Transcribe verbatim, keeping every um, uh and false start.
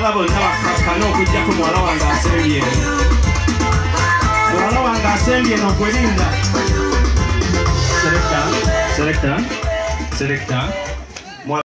abalala bonna bakkakkana okujjako muwala wange asembye eno. Muwala wange asembye eno kwerinda. Selector, selector, selector.